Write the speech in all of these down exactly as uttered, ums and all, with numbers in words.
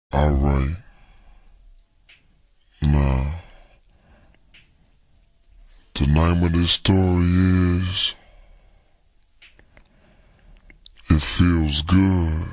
Alright, now, the name of this story is It Feels Good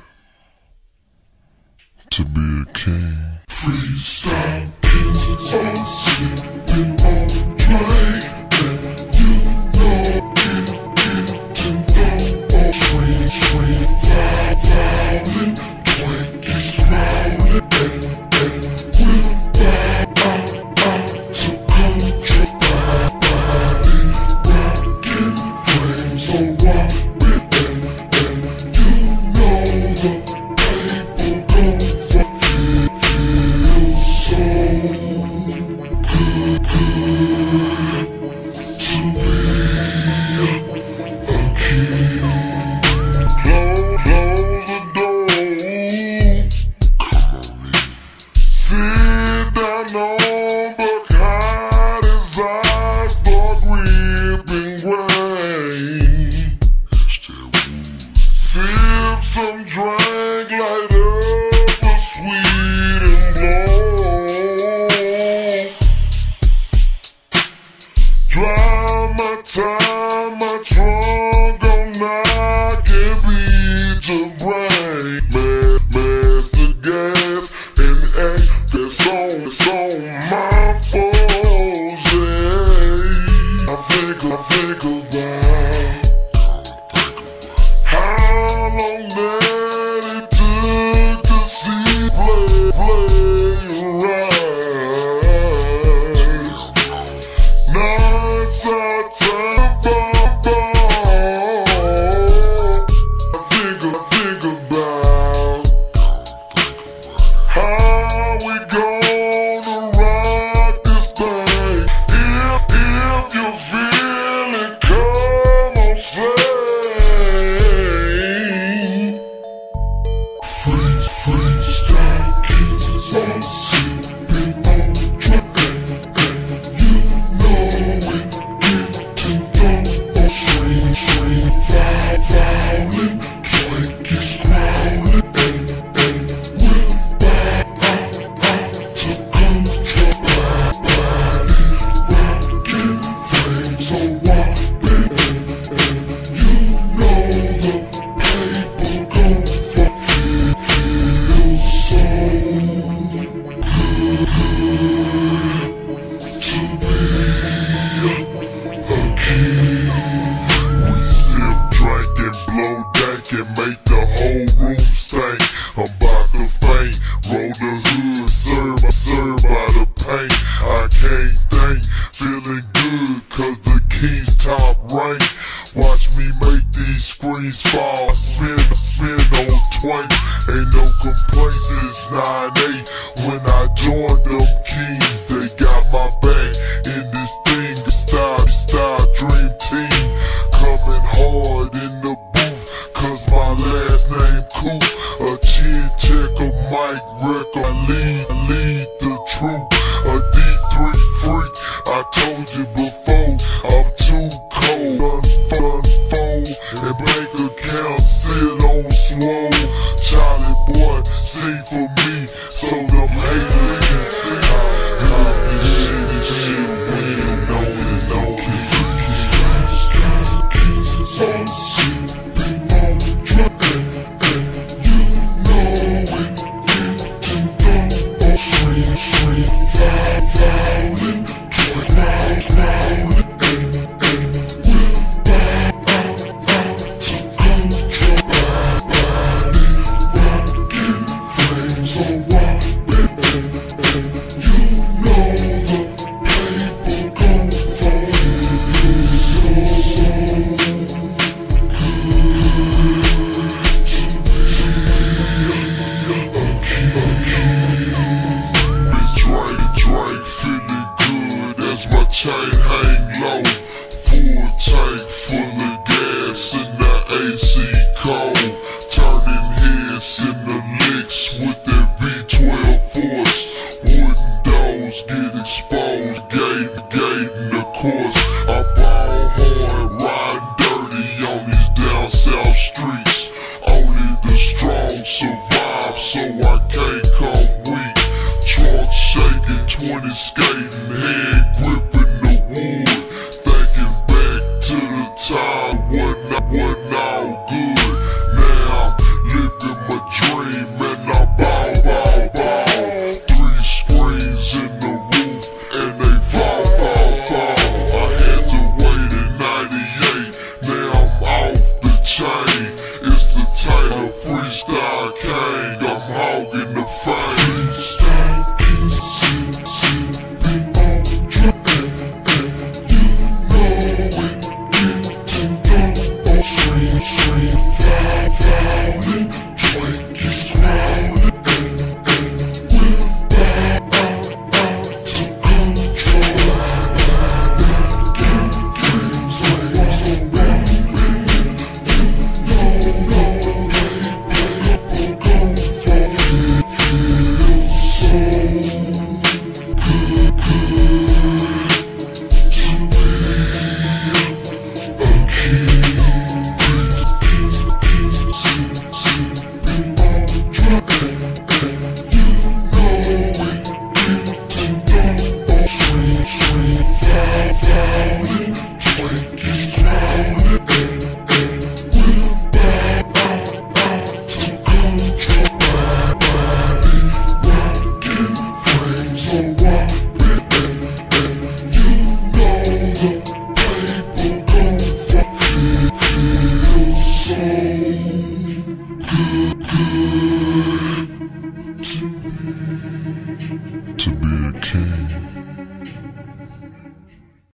to Be a King. Freestyle kings all sipping on drink, and you know it, it, and though all scream, scream, foul, fouling, Twinkies crawling, and, and we'll bow out, out to country, body rocking flames so wild, and, and you know the people gon' fuck, feel, feel so good, good to be a king. Close, close the door, come on in. Sit down on the cottage eyes, dark ripping rain. Still woo. Sip some drink, light up a sweet and blow. Drive my time, my trunk all night, can beat your brain. Mash, mash the gas and act that's on, it's on my force, yeah. I think, I think about how long that it took to see play, play rise. Now it's our time to ball. I think, I think about how we gonna rock this thing. If, if you feel it, come on, say. Freeze, freestyle kings all sipping on drink, and you know it, getting dope on scream, scream, foul, fouling, Twinkies crawling, and, and we'll bow out, out to control, body rocking flames so wild, and, and you know the people gon' fuck, feel, feel so good, good to be a king. We sip, drink, and blow dank and make the whole room stink. I'm about to faint, roll the hood, serve, serve by the paint. I can't think, feeling good, cause the king's top rank. Watch me make these screens fall, I spin, I spin on twain. Ain't no complaints since nine eight. When I joined them kings, they got my back in this thing. The style, style dream team, coming hard in the booth, cause my last name Coop. A chin check, a mic record, I lead, I lead the truth. A D three freak, I told you before, I'm too cold. Unfold, and bank account sit on swole. Charlie boy, sing for me, so them haters can see. How this shit, this shit real, know it's on this. Kings all sipping on drink, and you know it, getting dope on scream, scream, foul, fouling, crawling, crawling, and, and we'll bow out, out to control, body rocking flames so wild, and, and you know the people gon' fall, feel so good to be a king. It's Drake, Drake, feeling good as my chain hang fame.